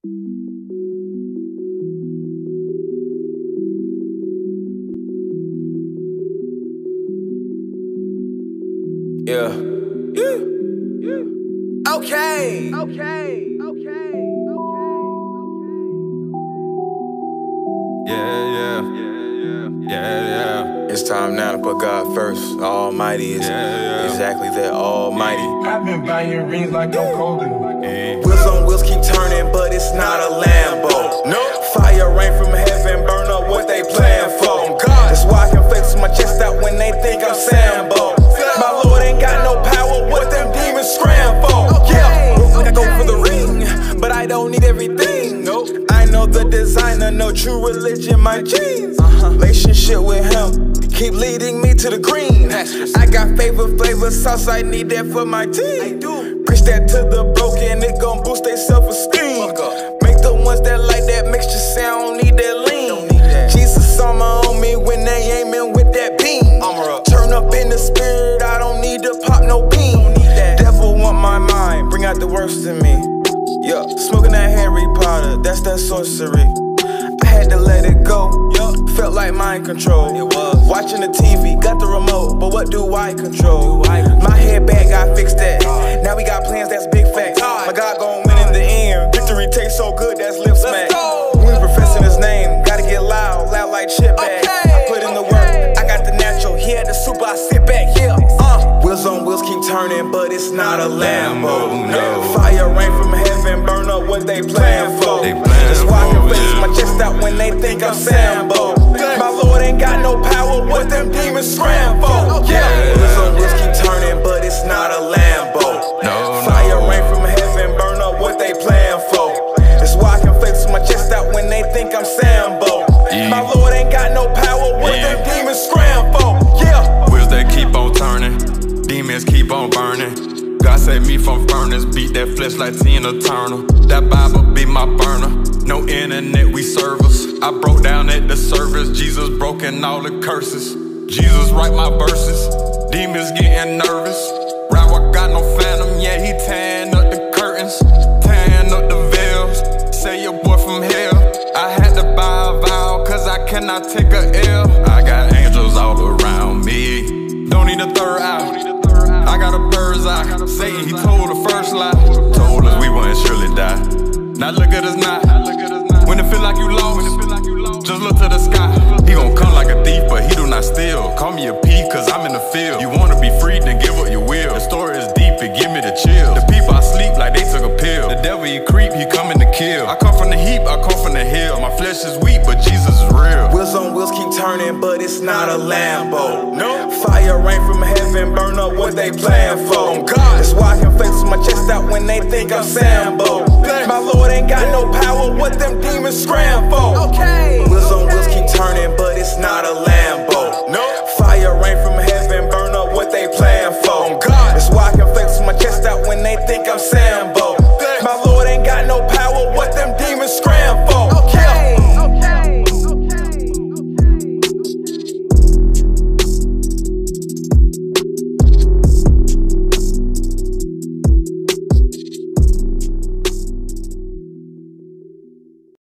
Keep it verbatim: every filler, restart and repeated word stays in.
Yeah. Yeah. Yeah. Okay. Okay. Okay. Okay. Yeah, yeah. Yeah, yeah. Yeah, yeah. It's time now to put God first. Almighty is yeah, yeah. exactly that. Almighty. I've been buying rings like I'm Kobe. Hey. Wheels on wheels keep turning, but it's not a Lambo. No. Fire rain from heaven, burn up what they plan for. God. That's why I can flex my chest out when they think I'm Sambo. My Lord ain't got no power, what them demons scram for. Yeah, I go for the ring, but I don't need everything. Nope. I know the designer, no true religion, my jeans. Uh-huh. Relationship with him, keep leading me to the green. I got favorite flavor sauce, I need that for my team. I do. Preach that to the broken, it gon' boost their self-esteem. Make the ones that like that mixture say I don't need that lean. Need that. Jesus on my on me when they aiming with that beam. Turn up in the spirit, I don't need to pop no bean. Devil want my mind, bring out the worst in me. Yeah, smoking that Harry Potter, that's that sorcery. I had to let it go, yeah. Felt like mind control. It was. Watching the T V, got the remote, but what do I control? Do I control? My headband got fixed that. God. Now we got plans, that's big facts. God. My God gon' win in the end. Victory tastes so good, that's lip smack. When we professing his name, gotta get loud, loud like chip bag. Okay. I put in the work, I got the natural, he had the super, I sit back, yeah. Uh. Wheels on wheels keep turning, but it's not a Lambo. No. Fire rain from heaven, burn up what they plan for. They plan That's why I can flex my chest out when they think I'm Sambo. My Lord ain't got no power, what them demons scram for. Yeah. Wheels on wheels keep turning, but it's not a Lambo. No, Fire no. rain from heaven, burn up what they plan for. That's why I can flex my chest out when they think I'm Sambo. Yeah. My Lord ain't got no power, what Yeah. them demons scram for. Yeah. Wheels that keep on turning, demons keep on burning. God save me from furnace, beat that flesh like Tina Turner. That Bible be my burner, no internet, we service. I broke down at the service, Jesus broken all the curses. Jesus write my verses, demons getting nervous. Rawa got no phantom, yeah, he tearing up the curtains, tearing up the veils. Say your boy from hell, I had to buy a vow, cause I cannot take a L. I got angels all around me, don't need a third eye. I got a bird's eye. Satan, he told the first lie. Told us we wouldn't surely die. Now look at us now. When it feel like you lost, just look to the sky. He gon' come like a thief, but he do not steal. Call me a P, cause I'm in the field. You wanna be free, then give up your will. The story is deep, it give me the chill. The people I sleep like they took a pill. The devil, he creep, he coming to kill. I come from the heap, I come from the hill. My flesh is weak, but Jesus is real. Wheels on wheels keep turning, but it's not a Lambo. No. Fire rain from heaven, burn up what they plan for. God. That's why I can flex my chest out when they think I'm Sambo. My Lord ain't got no power, what them demons scram for. Okay. Wheels on wheels keep turning, but it's not a Lambo.